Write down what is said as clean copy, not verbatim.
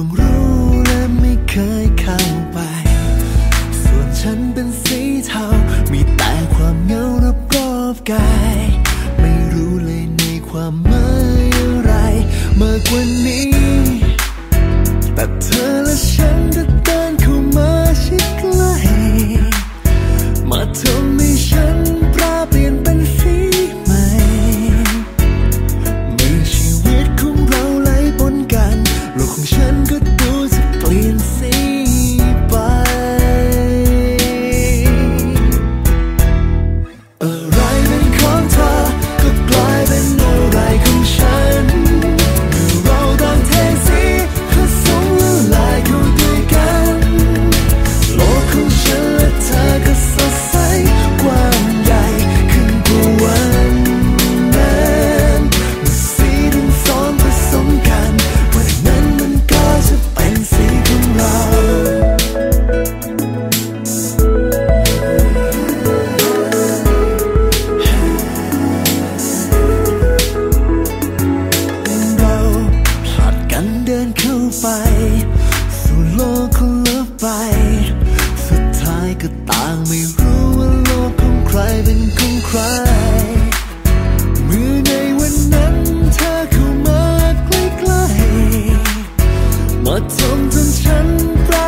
รู้และไม่เคยเข้าไปส่วนฉันเป็นสีเทามีแต่ความเหงารอบๆกายไม่รู้เลยในความหมายอะไรมากกว่านี้แต่เธอและฉันก็เดินเข้ามาชิดใกล้มาทำให้ฉันแปรเปลี่ยนเป็นสีใหม่เมื่อชีวิตของเราไหลปนกันโลกของฉันก็ดูจะเปลี่ยนสีไปอะไรเป็นของเธอก็กลายเป็นอะไรของฉันเมื่อเราต่างเทสีผสมละลายเข้าด้วยกันโลกของฉันและเธอก็สดใสกว้างใหญ่ขึ้นกว่าวันนั้นเมื่อสีทั้งสองผสมกันวันนั้นมันก็จะเป็นสีของเราเราผลัดกันเดินเข้าไปสู่โลกคนละใบสุดท้ายก็ต่างไม่รู้ว่าโลกของใครเป็นของใครเมื่อในวันนั้นเธอเข้ามาใกล้ๆมาทำจนฉันแปร